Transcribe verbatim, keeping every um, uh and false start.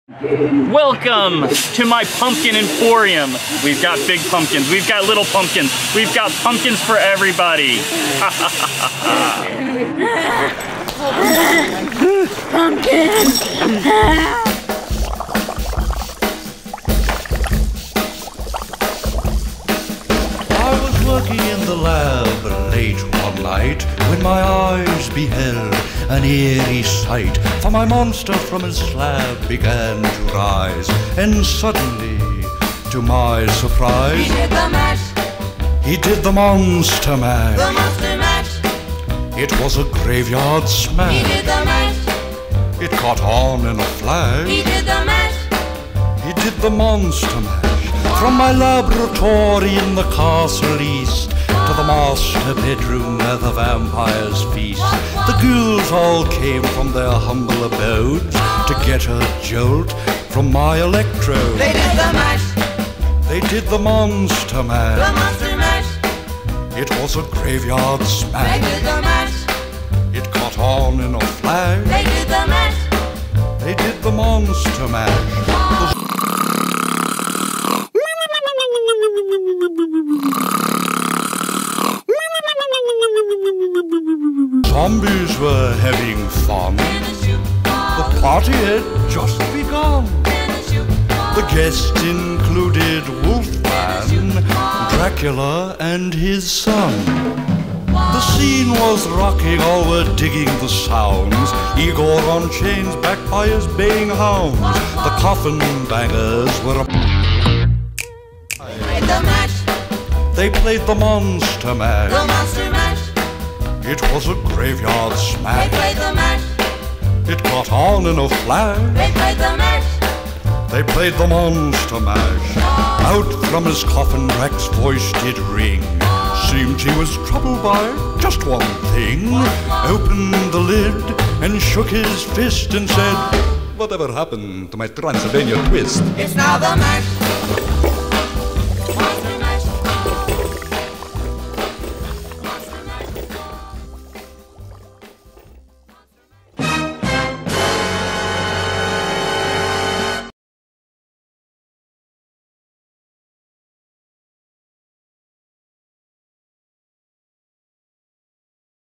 Welcome to my pumpkin emporium. We've got big pumpkins, we've got little pumpkins, we've got pumpkins for everybody. Pumpkin! I was working in the lab late one night when my eyes beheld an eerie sight. For my monster from his slab began to rise, and suddenly, to my surprise, He did the mash. He did the monster mash. The monster mash. It was a graveyard smash. He did the mash. It caught on in a flash. He did the mash. He did the monster mash. From my laboratory in the castle east to the master bedroom where the vampires feast, the ghouls all came from their humble abodes to get a jolt from my electrode. They did the mash. They did the monster The mash. monster mash. It was a graveyard They smash. did the mash. It caught on in a flash. They did the mash. They did the monster mash. Zombies were having fun. The party had just begun. The guests included Wolfman, Dracula, and his son. The scene was rocking, all were digging the sounds. Igor on chains, backed by his baying hounds. The coffin bangers were a They played the mash. They played the monster The mash. monster mash. It was a graveyard They smash. played the mash. It caught on in a flash. They played the mash. They played the monster mash. Out from his coffin, Drac's voice did ring. Seemed he was troubled by just one thing. Opened the lid and shook his fist and said, "Whatever happened to my Transylvania twist?" It's now the mash.